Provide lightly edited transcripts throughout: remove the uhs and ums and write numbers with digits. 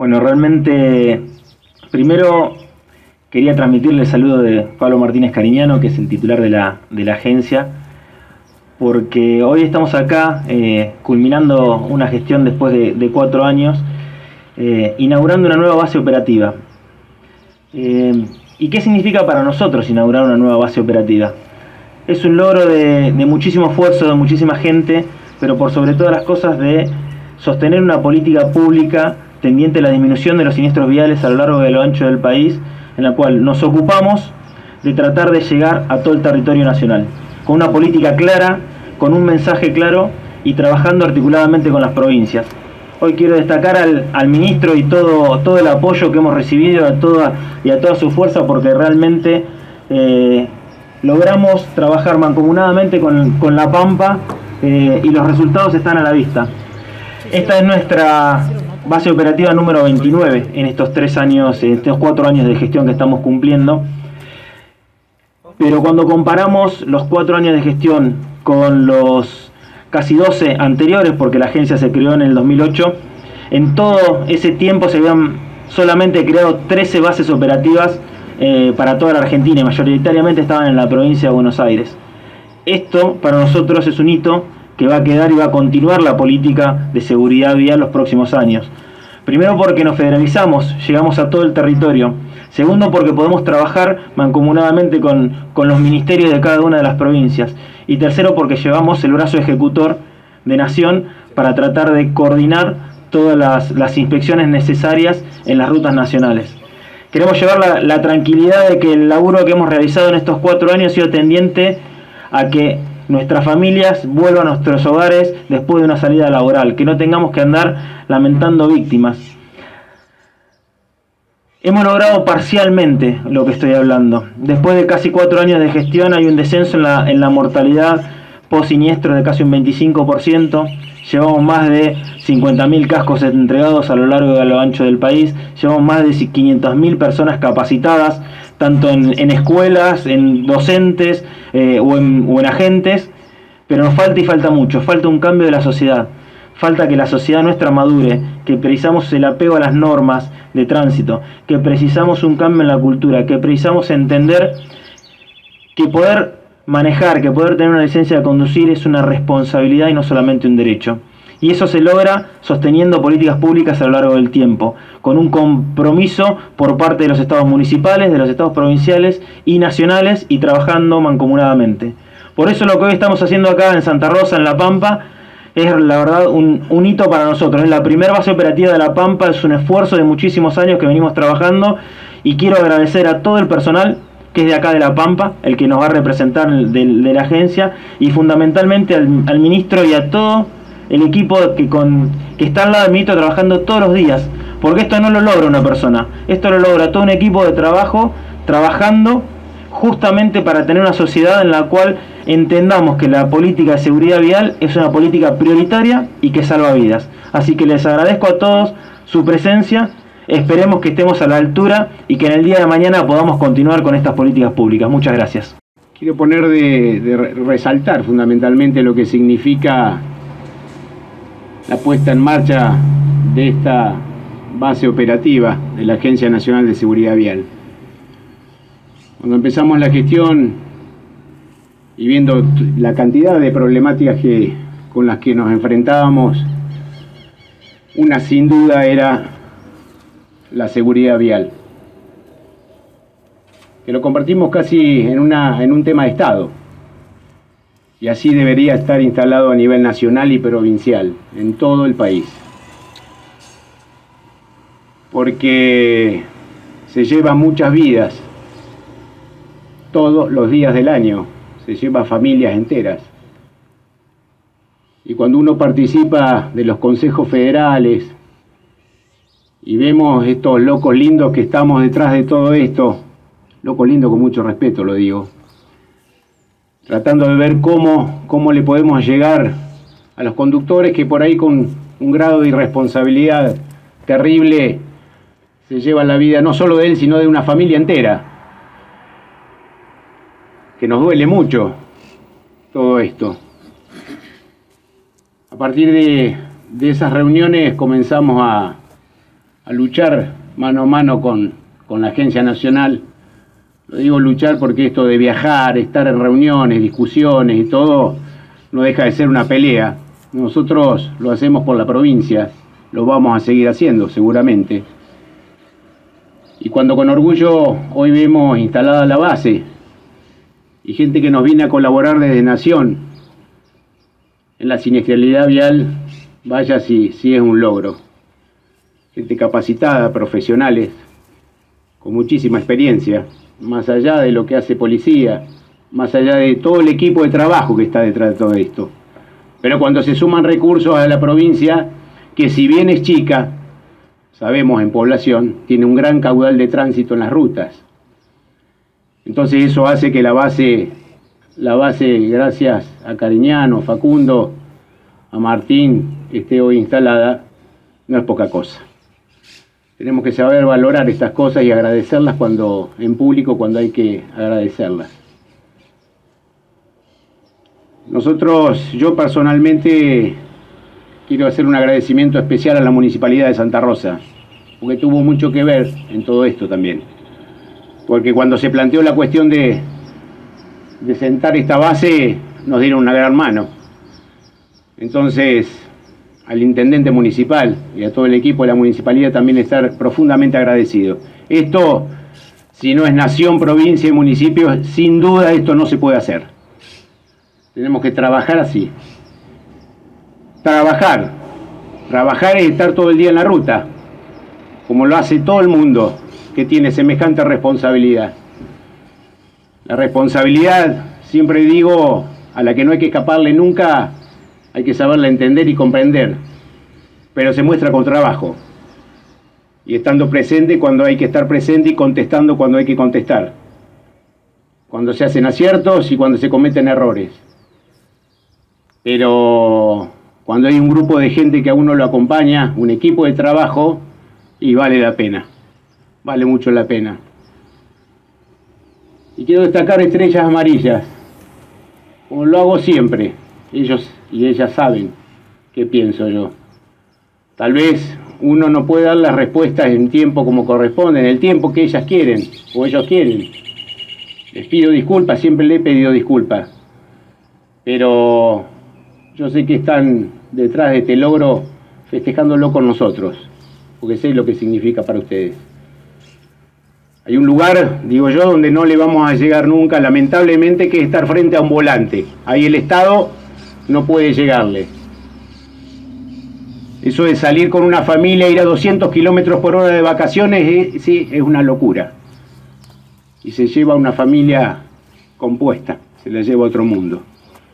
Bueno, realmente, primero quería transmitirle el saludo de Pablo Martínez Cariñano, que es el titular de la agencia, porque hoy estamos acá culminando una gestión después de 4 años, inaugurando una nueva base operativa. ¿Y qué significa para nosotros inaugurar una nueva base operativa? Es un logro de muchísimo esfuerzo, de muchísima gente, pero por sobre todas las cosas de sostener una política pública tendiente a la disminución de los siniestros viales a lo largo y a lo ancho del país, en la cual nos ocupamos de tratar de llegar a todo el territorio nacional, con una política clara, con un mensaje claro y trabajando articuladamente con las provincias. Hoy quiero destacar al ministro y todo el apoyo que hemos recibido a toda su fuerza, porque realmente logramos trabajar mancomunadamente con La Pampa y los resultados están a la vista. Esta es nuestra base operativa número 29 en estos 4 años de gestión que estamos cumpliendo. Pero cuando comparamos los 4 años de gestión con los casi 12 anteriores, porque la agencia se creó en el 2008, en todo ese tiempo se habían solamente creado 13 bases operativas para toda la Argentina, y mayoritariamente estaban en la provincia de Buenos Aires. Esto para nosotros es un hito que va a quedar y va a continuar la política de seguridad vial los próximos años. Primero, porque nos federalizamos, llegamos a todo el territorio. Segundo, porque podemos trabajar mancomunadamente con los ministerios de cada una de las provincias. Y tercero, porque llevamos el brazo ejecutor de Nación para tratar de coordinar todas las inspecciones necesarias en las rutas nacionales. Queremos llevar la tranquilidad de que el laburo que hemos realizado en estos 4 años ha sido tendiente a que nuestras familias vuelvan a nuestros hogares después de una salida laboral, que no tengamos que andar lamentando víctimas. Hemos logrado parcialmente lo que estoy hablando. Después de casi 4 años de gestión hay un descenso en la mortalidad post-siniestro de casi un 25%. Llevamos más de 50.000 cascos entregados a lo largo y a lo ancho del país. Llevamos más de 500.000 personas capacitadas, tanto en escuelas, en docentes o en agentes. Pero nos falta mucho. Falta un cambio de la sociedad. Falta que la sociedad nuestra madure, que precisamos el apego a las normas de tránsito, que precisamos un cambio en la cultura, que precisamos entender que poder manejar, que poder tener una licencia de conducir es una responsabilidad y no solamente un derecho. Y eso se logra sosteniendo políticas públicas a lo largo del tiempo, con un compromiso por parte de los estados municipales, de los estados provinciales y nacionales, y trabajando mancomunadamente. Por eso lo que hoy estamos haciendo acá en Santa Rosa, en La Pampa, es la verdad un hito para nosotros. Es la primera base operativa de La Pampa, es un esfuerzo de muchísimos años que venimos trabajando, y quiero agradecer a todo el personal que es de acá de La Pampa, el que nos va a representar de la agencia, y fundamentalmente al ministro y a todo el equipo que está al lado del ministro trabajando todos los días, porque esto no lo logra una persona, esto lo logra todo un equipo de trabajo trabajando justamente para tener una sociedad en la cual entendamos que la política de seguridad vial es una política prioritaria y que salva vidas. Así que les agradezco a todos su presencia, esperemos que estemos a la altura y que en el día de mañana podamos continuar con estas políticas públicas. Muchas gracias. Quiero poner resaltar fundamentalmente lo que significa la puesta en marcha de esta base operativa de la Agencia Nacional de Seguridad Vial. Cuando empezamos la gestión y viendo la cantidad de problemáticas con las que nos enfrentábamos, una sin duda era la seguridad vial, que lo convertimos casi en un tema de Estado, y así debería estar instalado a nivel nacional y provincial, en todo el país, porque se lleva muchas vidas todos los días del año, se lleva familias enteras. Y cuando uno participa de los consejos federales y vemos estos locos lindos que estamos detrás de todo esto, locos lindos con mucho respeto lo digo, tratando de ver cómo le podemos llegar a los conductores que por ahí con un grado de irresponsabilidad terrible se llevan la vida no solo de él, sino de una familia entera, que nos duele mucho todo esto. A partir de esas reuniones comenzamos a a luchar mano a mano con la Agencia Nacional. Lo digo luchar porque esto de viajar, estar en reuniones, discusiones y todo, no deja de ser una pelea. Nosotros lo hacemos por la provincia, lo vamos a seguir haciendo seguramente. Y cuando con orgullo hoy vemos instalada la base y gente que nos viene a colaborar desde Nación en la siniestralidad vial, vaya si es un logro. Gente capacitada, profesionales, con muchísima experiencia, más allá de lo que hace policía, más allá de todo el equipo de trabajo que está detrás de todo esto. Pero cuando se suman recursos a la provincia, que si bien es chica, sabemos en población, tiene un gran caudal de tránsito en las rutas. Entonces eso hace que la base, gracias a Cariñano, Facundo, a Martín, esté hoy instalada, no es poca cosa. Tenemos que saber valorar estas cosas y agradecerlas en público cuando hay que agradecerlas. Yo personalmente quiero hacer un agradecimiento especial a la Municipalidad de Santa Rosa, porque tuvo mucho que ver en todo esto también. Porque cuando se planteó la cuestión de sentar esta base, nos dieron una gran mano. Entonces, al intendente municipal y a todo el equipo de la municipalidad también estar profundamente agradecido. Esto, si no es nación, provincia y municipio, sin duda esto no se puede hacer. Tenemos que trabajar así. Trabajar es estar todo el día en la ruta, como lo hace todo el mundo que tiene semejante responsabilidad. La responsabilidad, siempre digo, a la que no hay que escaparle nunca, hay que saberla entender y comprender, pero se muestra con trabajo y estando presente cuando hay que estar presente y contestando cuando hay que contestar, cuando se hacen aciertos y cuando se cometen errores. Pero cuando hay un grupo de gente que a uno lo acompaña, un equipo de trabajo, y vale la pena, vale mucho la pena. Y quiero destacar Estrellas Amarillas, como lo hago siempre. Ellos y ellas saben qué pienso yo. Tal vez uno no puede dar las respuestas en tiempo como corresponde, en el tiempo que ellas quieren o ellos quieren. Les pido disculpas, siempre le he pedido disculpas. Pero yo sé que están detrás de este logro festejándolo con nosotros, porque sé lo que significa para ustedes. Hay un lugar, digo yo, donde no le vamos a llegar nunca, lamentablemente, que es estar frente a un volante. Ahí el Estado no puede llegarle. Eso de salir con una familia, ir a 200 kilómetros por hora de vacaciones, sí, es una locura. Y se lleva a una familia compuesta, se la lleva a otro mundo.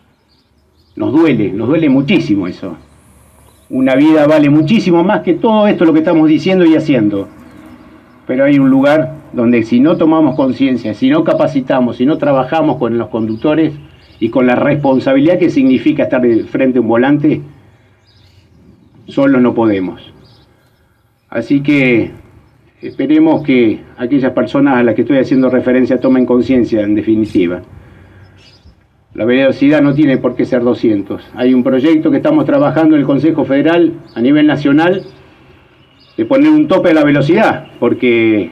Nos duele muchísimo eso. Una vida vale muchísimo más que todo esto lo que estamos diciendo y haciendo. Pero hay un lugar donde si no tomamos conciencia, si no capacitamos, si no trabajamos con los conductores y con la responsabilidad que significa estar frente a un volante, solos no podemos. Así que esperemos que aquellas personas a las que estoy haciendo referencia tomen conciencia, en definitiva. La velocidad no tiene por qué ser 200. Hay un proyecto que estamos trabajando en el Consejo Federal a nivel nacional de poner un tope a la velocidad, porque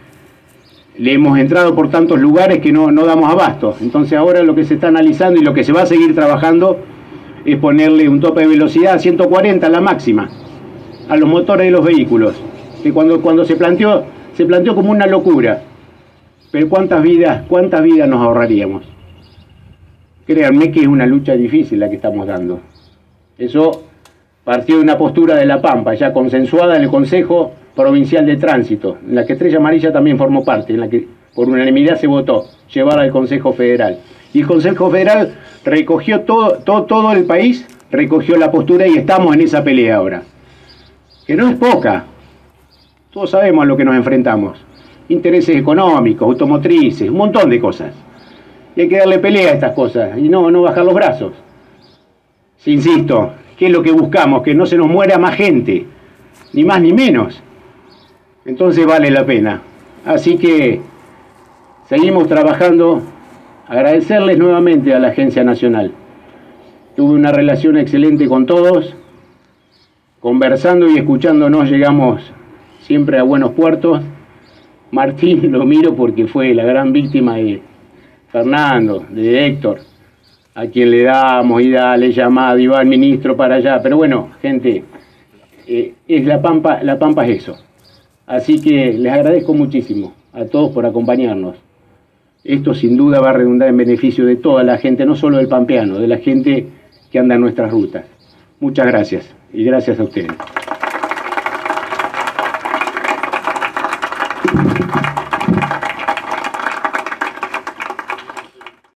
le hemos entrado por tantos lugares que no damos abasto. Entonces ahora lo que se está analizando y lo que se va a seguir trabajando es ponerle un tope de velocidad a 140, la máxima, a los motores de los vehículos, que cuando se planteó como una locura. Pero ¿cuántas vidas nos ahorraríamos? Créanme que es una lucha difícil la que estamos dando. Eso partió de una postura de La Pampa, ya consensuada en el Consejo Provincial de Tránsito, en la que Estrella Amarilla también formó parte, en la que por unanimidad se votó llevar al Consejo Federal. Y el Consejo Federal recogió todo el país, recogió la postura y estamos en esa pelea ahora. Que no es poca. Todos sabemos a lo que nos enfrentamos. Intereses económicos, automotrices, un montón de cosas. Y hay que darle pelea a estas cosas y no bajar los brazos. Sí, insisto, ¿qué es lo que buscamos? Que no se nos muera más gente, ni más ni menos. Entonces vale la pena. Así que seguimos trabajando. Agradecerles nuevamente a la Agencia Nacional. Tuve una relación excelente con todos. Conversando y escuchándonos llegamos siempre a buenos puertos. Martín lo miro porque fue la gran víctima de Fernando, de Héctor, a quien le damos y dale llamada y va el ministro para allá. Pero bueno, gente, es La Pampa es eso. Así que les agradezco muchísimo a todos por acompañarnos. Esto sin duda va a redundar en beneficio de toda la gente, no solo del pampeano, de la gente que anda en nuestras rutas. Muchas gracias y gracias a ustedes.